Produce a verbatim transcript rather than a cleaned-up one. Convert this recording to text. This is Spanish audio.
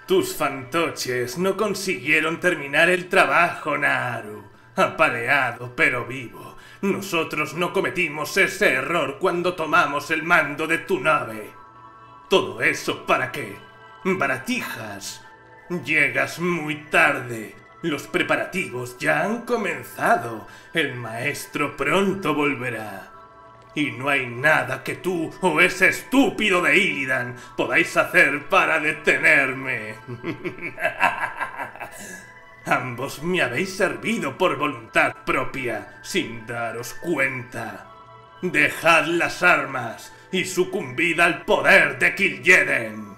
Tus fantoches no consiguieron terminar el trabajo, Naru. Apaleado pero vivo. Nosotros no cometimos ese error cuando tomamos el mando de tu nave. ¿Todo eso para qué? Baratijas. Llegas muy tarde. Los preparativos ya han comenzado. El maestro pronto volverá. Y no hay nada que tú o ese estúpido de Illidan podáis hacer para detenerme. Ambos me habéis servido por voluntad propia, sin daros cuenta. Dejad las armas y sucumbid al poder de Kil'jaeden.